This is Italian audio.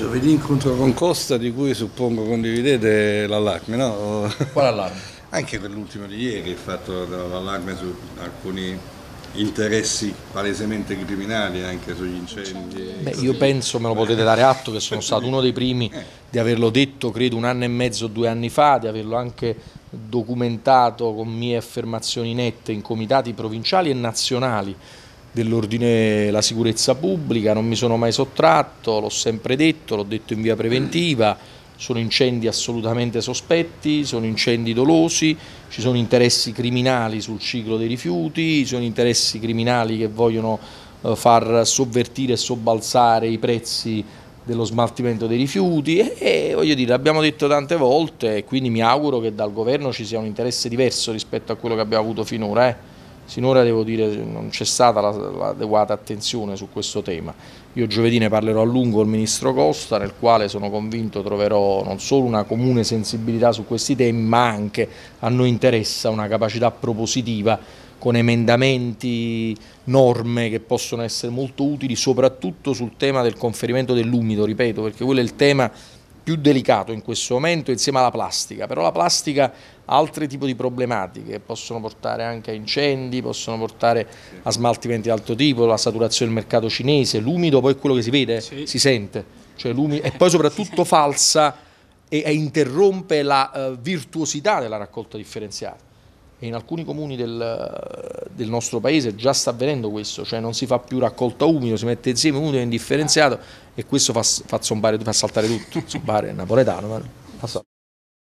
Giovedì incontro con Costa, di cui suppongo condividete l'allarme, no? Quale allarme? Anche quell'ultimo di ieri, il fatto dell'allarme su alcuni interessi palesemente criminali, anche sugli incendi. Beh, io penso, me lo potete dare atto, che sono stato uno dei primi di averlo detto, credo 1 anno e mezzo, 2 anni fa, di averlo anche documentato con mie affermazioni nette in comitati provinciali e nazionali dell'ordine e la sicurezza pubblica. Non mi sono mai sottratto, l'ho sempre detto, l'ho detto in via preventiva. Sono incendi assolutamente sospetti, sono incendi dolosi, ci sono interessi criminali sul ciclo dei rifiuti, ci sono interessi criminali che vogliono far sovvertire e sobbalzare i prezzi dello smaltimento dei rifiuti e voglio dire, l'abbiamo detto tante volte e quindi mi auguro che dal governo ci sia un interesse diverso rispetto a quello che abbiamo avuto finora. Sinora devo dire non c'è stata l'adeguata attenzione su questo tema. Io giovedì ne parlerò a lungo col Ministro Costa, nel quale sono convinto troverò non solo una comune sensibilità su questi temi, ma anche a noi interessa una capacità propositiva con emendamenti, norme che possono essere molto utili, soprattutto sul tema del conferimento dell'umido, ripeto, perché quello è il tema più delicato in questo momento insieme alla plastica, però la plastica ha altri tipi di problematiche, possono portare anche a incendi, possono portare a smaltimenti di altro tipo, la saturazione del mercato cinese, l'umido poi è quello che si vede, si sente, cioè e poi soprattutto falsa e interrompe la virtuosità della raccolta differenziata. E in alcuni comuni del nostro paese già sta avvenendo questo, cioè non si fa più raccolta umido, si mette insieme umido e indifferenziato e questo fa saltare tutto, zombare è napoletano.